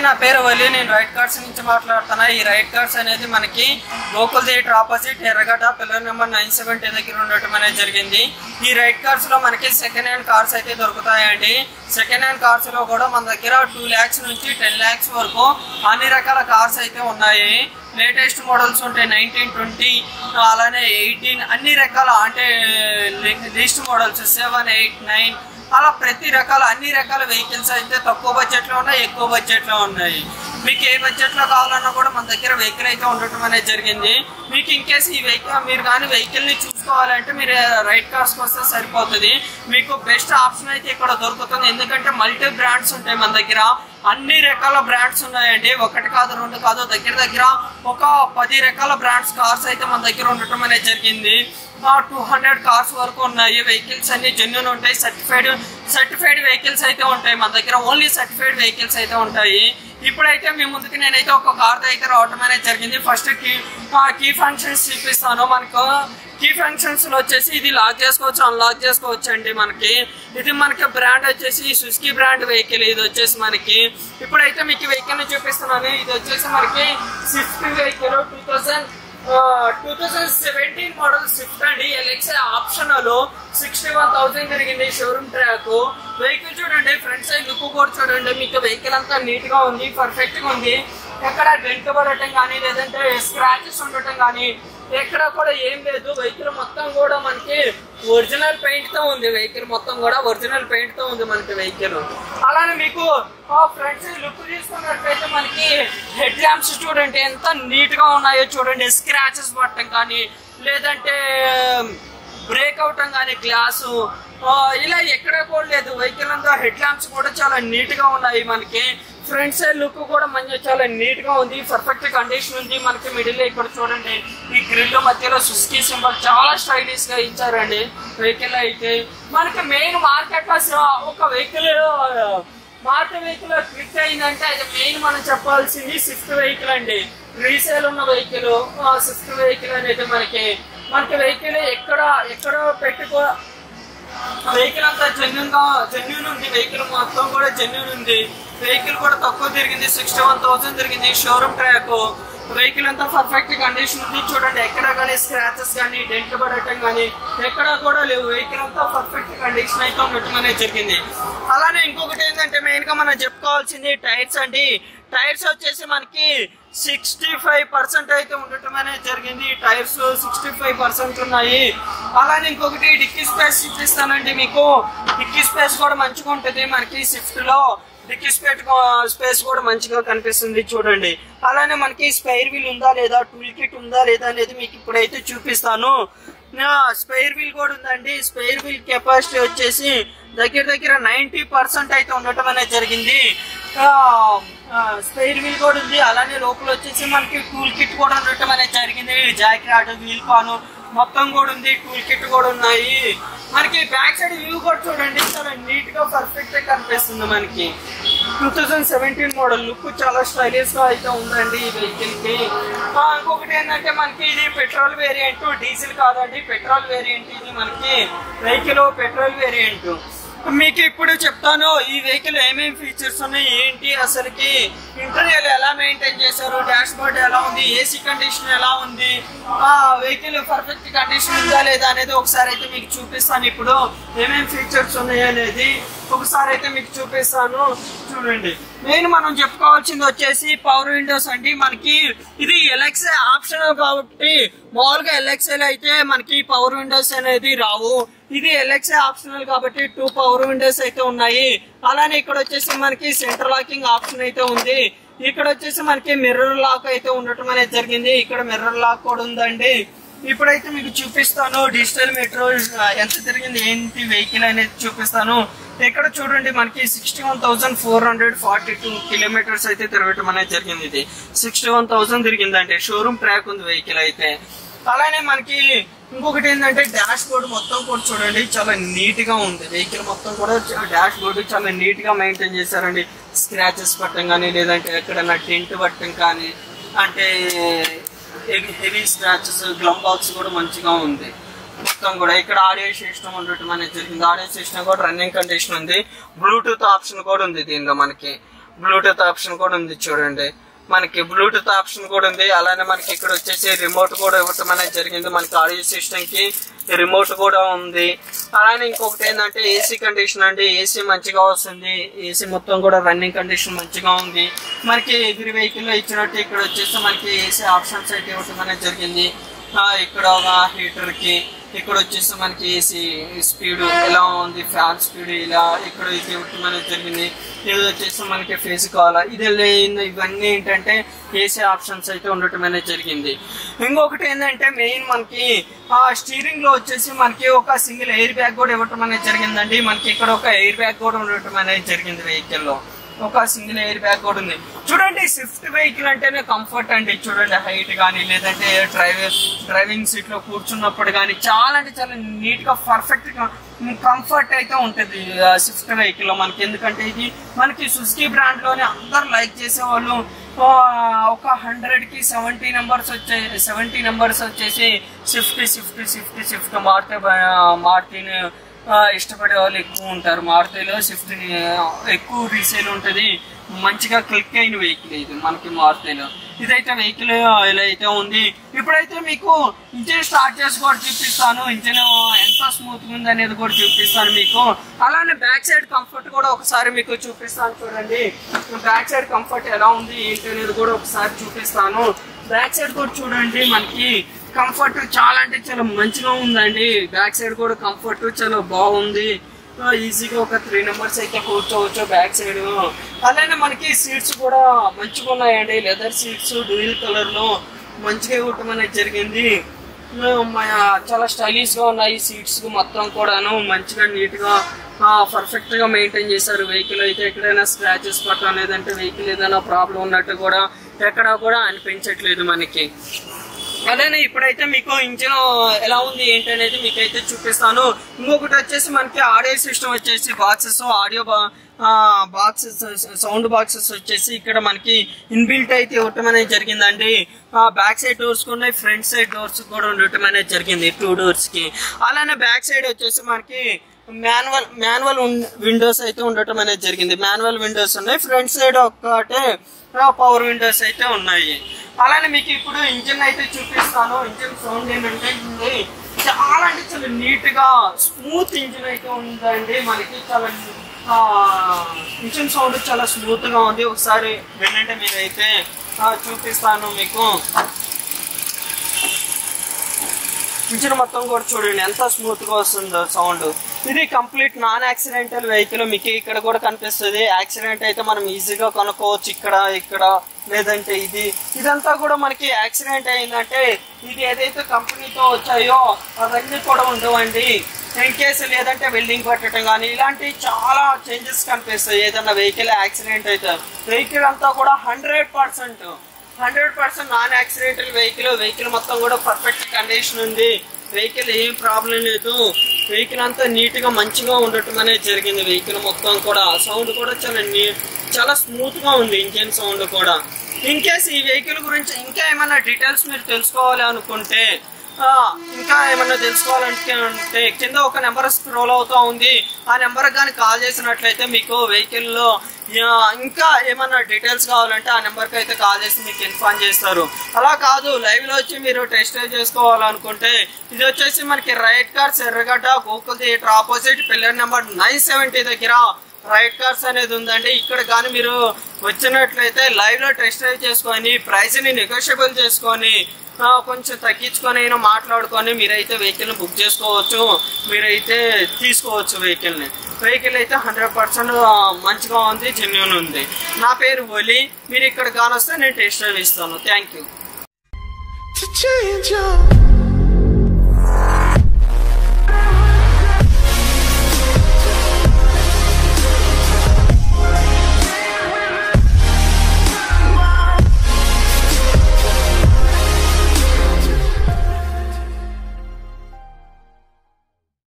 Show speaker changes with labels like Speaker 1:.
Speaker 1: నా పేరు వలి. నేను రైట్ కార్స్ నుంచి మాట్లాడుతున్నా. ఈ రైట్ కార్స్ అనేది మనకి local theatre opposite Erragadda pillar number 970 దగ్గర ఉండటం అనేది జరిగింది. ఈ రైట్ కార్స్ లో మనకి సెకండ్ హ్యాండ్ కార్స్ అయితే దొరుకుతాయండి. సెకండ్ హ్యాండ్ కార్స్ లో కూడా మన దగ్గర 2 lakhs నుంచి 10 lakhs వరకు అన్ని రకాల కార్స్ అయితే ఉన్నాయి. లేటెస్ట్ మోడల్స్ ఉంటాయి, 19, 20 అలానే 18 అన్ని రకాల, అంటే లీస్ట్ మోడల్స్ 7, 8, 9 అలా ప్రతి రకాల అన్ని రకాల వెహికల్స్ అయితే తక్కువ బడ్జెట్లో ఉన్నాయి, ఎక్కువ బడ్జెట్లో ఉన్నాయి. మీకు ఏ బడ్జెట్లో కావాలన్నా కూడా మన దగ్గర వెహికల్ అయితే ఉండటం అనేది జరిగింది. మీకు ఇన్ కేసు ఈ వెహికల్ మీరు కానీ వెహికల్ని చూసుకోవాలంటే మీరు రైట్ కార్స్కి వస్తే సరిపోతుంది. మీకు బెస్ట్ ఆప్షన్ అయితే ఇక్కడ దొరుకుతుంది. ఎందుకంటే మల్టీ బ్రాండ్స్ ఉంటాయి మన దగ్గర, అన్ని రకాల బ్రాండ్స్ ఉన్నాయండి. ఒకటి కాదు, రెండు కాదు, దగ్గర ఒక 10 రకాల బ్రాండ్స్ కార్స్ అయితే మన దగ్గర ఉండటం అనేది జరిగింది. 200 కార్స్ వరకు ఉన్నాయి. వెహికల్స్ అన్ని జెన్యూన్ ఉంటాయి. సర్టిఫైడ్ వెహికల్స్ అయితే ఉంటాయి మన దగ్గర. ఓన్లీ సర్టిఫైడ్ వెహికల్స్ అయితే ఉంటాయి. ఇప్పుడైతే మీ ముందుకు నేనైతే ఒక కార్ అయితే రావటం అనేది జరిగింది. ఫస్ట్ కీ ఫంక్షన్స్ చూపిస్తాను. మనకు కీ ఫంక్షన్స్ లో వచ్చేసి ఇది లాక్ చేసుకోవచ్చు, అన్లాక్ చేసుకోవచ్చు అండి. ఇది మనకి బ్రాండ్ వచ్చేసి సుజుకి బ్రాండ్ వెహికల్. ఇది వచ్చేసి మనకి ఇప్పుడైతే మీకు వెహికల్ ని చూపిస్తున్నాను. ఇది వచ్చేసి మనకి స్విఫ్ట్ వెహికల్ 2017 మోడల్ స్విఫ్ట్ అండి. ఎల్ఎక్స్ ఆప్షనల్ 61,000 తిరిగింది. షోరూమ్ ట్రాక్ వెహికల్ చూడండి. ఫ్రంట్ సైడ్ లుక్ కూడా చూడండి. మీకు వెహికల్ అంతా నీట్ గా ఉంది, పర్ఫెక్ట్ గా ఉంది. ఎక్కడ డెంట్ పడటం కానీ లేదంటే స్క్రాచెస్ ఉండటం కానీ ఎక్కడ కూడా ఏం లేదు. వెహికల్ మొత్తం కూడా మనకి ఒరిజినల్ పెయింట్ తో ఉంది. వెహికల్ మొత్తం కూడా ఒరిజినల్ పెయింట్ తో ఉంది మనకి వెహికల్. అలానే మీకు ఫ్రంట్ సైడ్ లుక్ తీసుకున్నట్లయితే మనకి హెడ్ ల్యాంప్స్ చూడండి ఎంత నీట్ గా ఉన్నాయో చూడండి. స్క్రాచెస్ పడటం కానీ లేదంటే బ్రేక్ అవటం కానీ గ్లాసు ఇలా ఎక్కడ కూడా లేదు. వెహికల్ అంతా హెడ్ ల్యాంప్స్ కూడా చాలా నీట్ గా ఉన్నాయి. మనకి ఫ్రంట్ సైడ్ లుక్ కూడా మంచిగా చాలా నీట్ గా ఉంది, పర్ఫెక్ట్ కండిషన్ ఉంది. మనకి మిడిల్ ఇక్కడ చూడండి, ఈ గ్రిల్ మధ్యలో సుజుకి సింబల్ చాలా స్టైలిష్ గా ఇచ్చారండి. వెహికల్ అయితే మనకి మెయిన్ మార్కెట్ లో ఒక వెహికల్ క్లిక్ అయిందంటే అది మెయిన్ మనం చెప్పాల్సింది స్విఫ్ట్ వెహికల్ అండి. రీసేల్ ఉన్న వెహికల్ స్విఫ్ట్ వెహికల్ అనేది మనకి వెహికల్ ఎక్కడ పెట్టుకో వెహికల్ అంతా జెన్యూన్ ఉంది. వెహికల్ మొత్తం కూడా జెన్యూన్ ఉంది. వెహికల్ కూడా తక్కువ తిరిగింది, 61,000 తిరిగింది. షోరూమ్ ట్రాక్ వెహికల్ అంతా పర్ఫెక్ట్ కండిషన్ ఉంది. చూడండి ఎక్కడ కానీ స్క్రాచెస్ కానీ డెంట్ పడటం కానీ ఎక్కడా కూడా లేవు. వెహికల్ అంతా పర్ఫెక్ట్ కండిషన్ అయితే ఉండటం అనేది జరిగింది. అలానే ఇంకొకటి ఏంటంటే మెయిన్ గా మనం చెప్పుకోవాల్సింది టైర్స్ అండి. టైర్స్ వచ్చేసి మనకి 65% అయితే ఉండటం అనేది జరిగింది. టైర్స్ 65% ఉన్నాయి. అలానే ఇంకొకటి డిక్కీ స్పేస్ చూపిస్తానండి. మీకు డిక్కీ స్పేస్ కూడా మంచిగా ఉంటుంది మనకి స్విఫ్ట్ లో. డిక్కీ స్పేస్ కూడా మంచిగా కనిపిస్తుంది చూడండి. అలానే మనకి స్పైర్ వీల్ ఉందా లేదా, టూల్ కిట్ ఉందా లేదా అనేది మీకు ఇప్పుడైతే చూపిస్తాను. స్పైర్ వీల్ కూడా ఉందండి. స్పైర్ వీల్ కెపాసిటీ వచ్చేసి దగ్గర 90% అయితే ఉండటం అనేది జరిగింది. స్పైర్ వీల్ కూడా ఉంది. అలానే లోపల వచ్చేసి మనకి టూల్ కిట్ కూడా ఉండటం అనేది జరిగింది. జాక్ రాడ్, వీల్ పాను మొత్తం కూడా ఉంది. టూల్ కిట్ కూడా ఉన్నాయి. మనకి బ్యాక్ సైడ్ వ్యూ కూడా చూడండి చాలా నీట్ గా పర్ఫెక్ట్ గా కనిపిస్తుంది. మనకి 2017 మోడల్ లుక్ చాలా స్టైలిష్ గా అయితే ఉందండి ఈ వెహికల్ కి. ఇంకొకటి ఏంటంటే మనకి ఇది పెట్రోల్ వేరియంట్, డీజిల్ కాదండి, పెట్రోల్ వేరియంట్. ఇది మనకి వెహికల్ పెట్రోల్ వేరియంట్. మీకు ఇప్పుడు చెప్తాను ఈ వెహికల్ ఏమేమి ఫీచర్స్ ఉన్నాయి, ఏంటి అసలుకి ఇంటీరియర్ ఎలా మెయింటైన్ చేశారు, డాష్ బోర్డ్ ఎలా ఉంది, ఏసీ కండిషన్ ఎలా ఉంది, వెహికల్ పర్ఫెక్ట్ కండిషన్ ఉందా లేదా అనేది ఒకసారి అయితే మీకు చూపిస్తాను. ఇప్పుడు ఏమేమి ఫీచర్స్ ఉన్నాయి అనేది ఒకసారి అయితే మీకు చూపిస్తాను. చూడండి మెయిన్ మనం చెప్పుకోవాల్సింది వచ్చేసి పవర్ విండోస్ అండి. మనకి ఇది ఎల్ఎక్స్ఐ ఆప్షనల్ కాబట్టి మామూలుగా ఎల్ఎక్స్ఐ అయితే మనకి పవర్ విండోస్ అనేది రావు. ఇది ఎల్ఎక్స్ఐ ఆప్షనల్ కాబట్టి 2 పవర్ విండోస్ అయితే ఉన్నాయి. అలానే ఇక్కడ వచ్చేసి మనకి సెంటర్ లాకింగ్ ఆప్షన్ అయితే ఉంది. ఇక్కడ వచ్చేసి మనకి మిర్రర్ లాక్ అయితే ఉండటం అనేది జరిగింది. ఇక్కడ మిర్రర్ లాక్ కూడా ఉందండి. ఇప్పుడైతే మీకు చూపిస్తాను డిజిటల్ మెట్రో ఎంత తిరిగింది ఏంటి వెహికల్ అనేది చూపిస్తాను. ఇక్కడ చూడండి మనకి 61,442 కిలోమీటర్స్ అయితే తిరగటం అనేది జరిగింది. ఇది 61,000 తిరిగిందండి. షోరూమ్ ట్రాక్ ఉంది వెహికల్ అయితే. అలానే మనకి ఇంకొకటి ఏంటంటే డాష్ బోర్డ్ మొత్తం కూడా చూడండి చాలా నీట్ గా ఉంది. వెహికల్ మొత్తం కూడా డాష్ బోర్డు చాలా నీట్ గా మెయింటైన్ చేశారండి. స్క్రాచెస్ పట్టడం కానీ లేదంటే ఎక్కడన్నా టెంట్ పట్టడం కానీ అంటే హెవీ స్క్రాచెస్ గ్లమ్ బాక్స్ కూడా మంచిగా ఉంది. మొత్తం కూడా ఇక్కడ ఆడియో సిస్టమ్ ఉండటం అనేది జరిగింది. ఆడియో సిస్టమ్ కూడా రన్నింగ్ కండిషన్ ఉంది. బ్లూటూత్ ఆప్షన్ కూడా ఉంది దీనిలో. మనకి బ్లూటూత్ ఆప్షన్ కూడా ఉంది చూడండి, మనకి బ్లూటూత్ ఆప్షన్ కూడా ఉంది. అలానే మనకి ఇక్కడ వచ్చేసి రిమోట్ కూడా ఇవ్వటం అనేది జరిగింది. మనకి ఆడియో సిస్టమ్ కి రిమోట్ కూడా ఉంది. అలానే ఇంకొకటి ఏంటంటే ఏసీ కండిషన్ అండి, ఏసీ మంచిగా వస్తుంది. ఏసీ మొత్తం కూడా రన్నింగ్ కండిషన్ మంచిగా ఉంది. మనకి ఎదురు వెహికల్ లో ఇచ్చినట్టు ఇక్కడ వచ్చేసి మనకి ఏసీ ఆప్షన్స్ అయితే ఇవ్వటం అనేది జరిగింది. ఇక్కడ ఒక హీటర్ కి, ఇక్కడ వచ్చేసి మనకి ఏసీ స్పీడ్ ఎలా ఉంది, ఫ్యాన్ స్పీడ్ ఇలా ఇక్కడ ఇది ఇవ్వటం అనేది జరిగింది. ఇది వచ్చేసి మనకి ఫేస్ కావాలా, ఇది ఇవన్నీ ఏంటంటే ఏసీ ఆప్షన్స్ అయితే ఉండటం అనేది జరిగింది. ఇంకొకటి ఏంటంటే మెయిన్ మనకి స్టీరింగ్ లో వచ్చేసి మనకి ఒక సింగిల్ ఎయిర్ బ్యాగ్ కూడా ఇవ్వటం అనేది జరిగిందండి. మనకి ఇక్కడ ఒక ఎయిర్ బ్యాగ్ కూడా ఉండటం అనేది జరిగింది. వెహికల్ లో ఒక సింగిల్ ఎయిర్ బ్యాగ్ కూడా ఉంది. చూడండి స్విఫ్ట్ వెహికల్ అంటేనే కంఫర్ట్ అండి. చూడండి హైట్ కానీ లేదంటే డ్రైవింగ్ సీట్ లో కూర్చున్నప్పుడు కానీ చాలా అంటే చాలా నీట్ గా పర్ఫెక్ట్ గా కంఫర్ట్ అయితే ఉంటుంది స్విఫ్ట్ వెహికల్ లో మనకి. ఎందుకంటే ఇది మనకి సుజుకి బ్రాండ్ లోనే అందరు లైక్ చేసే వాళ్ళు ఒక 100 కి 70 నెంబర్స్ వచ్చేసి స్విఫ్ట్ మారుతిని ఇష్టపడే వాళ్ళు ఎక్కువ ఉంటారు. మారుతిలో స్విఫ్ట్ ఎక్కువ రీసేల్ ఉంటుంది. మంచిగా క్లిక్ అయిన వెహికల్ ఇది మనకి మారుతిలో. ఇదైతే వెహికల్ ఇలా అయితే ఉంది. ఇప్పుడైతే మీకు ఇంజిన్ స్టార్ట్ చేసి కూడా చూపిస్తాను, ఇంజిన్ ఎంత స్మూత్ గా ఉంది అనేది కూడా చూపిస్తాను మీకు. అలానే బ్యాక్ సైడ్ కంఫర్ట్ కూడా ఒకసారి మీకు చూపిస్తాను. చూడండి బ్యాక్ సైడ్ కంఫర్ట్ ఎలా ఉంది ఏంటి అనేది కూడా ఒకసారి చూపిస్తాను. బ్యాక్ సైడ్ కూడా చూడండి మనకి కంఫర్ట్ చాలా అంటే చాలా మంచిగా ఉందండి. బ్యాక్ సైడ్ కూడా కంఫర్ట్ చాలా బాగుంది. ఈజీగా ఒక 3 నెంబర్స్ అయితే కూర్చోవచ్చు బ్యాక్ సైడ్. అలానే మనకి సీట్స్ కూడా మంచిగా ఉన్నాయండి. లెదర్ సీట్స్ డ్యూయల్ కలర్ లో మంచిగా ఇవ్వటం అనేది జరిగింది. చాలా స్టైలిష్ గా ఉన్నాయి సీట్స్ మొత్తం కూడాను. మంచిగా నీట్ గా పర్ఫెక్ట్ గా మెయింటైన్ చేశారు వెహికల్ అయితే. ఎక్కడైనా స్క్రాచెస్ పట్టడం లేదంటే వెహికల్ ఏదైనా ప్రాబ్లం ఉన్నట్టు కూడా ఎక్కడా కూడా అనిపించట్లేదు మనకి. అలానే ఇప్పుడైతే మీకు ఇంజిన్ ఎలా ఉంది ఏంటి అనేది మీకైతే చూపిస్తాను. ఇంకొకటి వచ్చేసి మనకి ఆడియో సిస్టమ్ వచ్చేసి boxes, audio boxes, sound boxes వచ్చేసి ఇక్కడ మనకి ఇన్బిల్ట్ అయితే ఇవ్వటం అనేది జరిగిందండి. బ్యాక్ సైడ్ డోర్స్ ఉన్నాయి, ఫ్రంట్ సైడ్ డోర్స్ కూడా ఉండటం అనేది జరిగింది 2 డోర్స్ కి. అలానే బ్యాక్ సైడ్ వచ్చేసి మనకి మాన్యువల్ విండోస్ అయితే ఉండటం అనేది జరిగింది. మాన్యువల్ విండోస్ ఉన్నాయి. ఫ్రంట్ సైడ్ ఒక్కటే పవర్ విండోస్ అయితే ఉన్నాయి. అలానే మీకు ఇప్పుడు ఇంజిన్ అయితే చూపిస్తాను. ఇంజిన్ సౌండ్ ఏంటంటే చాలా అంటే చాలా నీట్ గా స్మూత్ ఇంజిన్ అయితే ఉందండి మనకి. చాలా ఇంజిన్ సౌండ్ చాలా స్మూత్ గా ఉంది. ఒకసారి వినంటే మీరైతే చూపిస్తాను మీకు. ఇంజిన్ మొత్తం కూడా చూడండి ఎంత స్మూత్ గా వస్తుందో సౌండ్. ఇది కంప్లీట్ నాన్ యాక్సిడెంటల్ వెహికల్. మీకు ఇక్కడ కూడా కనిపిస్తుంది. యాక్సిడెంట్ అయితే మనం ఈజీగా కొనుక్కోవచ్చు ఇక్కడ లేదంటే ఇదంతా కూడా మనకి యాక్సిడెంట్ అయిందంటే ఇది ఏదైతే కంపెనీతో వచ్చాయో అవన్నీ కూడా ఉండవండి. ఇన్ కేసు లేదంటే వెల్డింగ్ పట్టడం కానీ ఇలాంటి చాలా చేంజెస్ కనిపిస్తాయి. ఏదన్నా వెహికల్ యాక్సిడెంట్ అయితే వెహికల్ అంతా కూడా 100% నాన్ యాక్సిడెంటల్ వెహికల్ మొత్తం కూడా పర్ఫెక్ట్ కండిషన్ ఉంది. వెహికల్ ఏం ప్రాబ్లం లేదు. వెహికల్ అంతా నీట్ గా మంచిగా ఉండటం అనేది జరిగింది. వెహికల్ మొత్తం కూడా సౌండ్ కూడా చాలా స్మూత్ గా ఉంది. ఇంజిన్ సౌండ్ కూడా. ఇన్ కేస్ ఈ వెహికల్ గురించి ఇంకా ఏమైనా డీటెయిల్స్ మీరు తెలుసుకోవాలి అనుకుంటే, ఇంకా ఏమన్నా తెలుసుకోవాలంటే కింద ఒక నెంబర్ స్క్రోల్ అవుతా ఉంది. ఆ నెంబర్ కానీ కాల్ చేసినట్లయితే మీకు వెహికల్ లో ఇంకా ఏమన్నా డీటెయిల్స్ కావాలంటే ఆ నెంబర్కి అయితే కాల్ చేసి మీకు ఇన్ఫార్మ్ చేస్తారు. అలా కాదు లైవ్ లో వచ్చి మీరు టెస్ట్ డ్రైవ్ చేసుకోవాలనుకుంటే ఇది వచ్చేసి మనకి Right Cars Erragadda Gokul theatre opposite pillar number 970 దగ్గర రైట్ కార్స్ అనేది ఉందండి. ఇక్కడ కానీ మీరు వచ్చినట్లయితే లైవ్ లో టెస్ట్ డ్రైవ్ చేసుకొని ప్రైస్ ని నెగోషియబుల్ చేసుకొని కొంచెం తగ్గించుకొని అయినా మాట్లాడుకొని మీరైతే వెహికల్ ని బుక్ చేసుకోవచ్చు. మీరైతే తీసుకోవచ్చు వెహికల్ అయితే 100% మంచిగా ఉంది, జెన్యూన్ ఉంది. నా పేరు ఓలి. మీరు ఇక్కడ కానొస్తే నేను టెస్ట్ డ్రైవ్ ఇస్తాను. Thank you.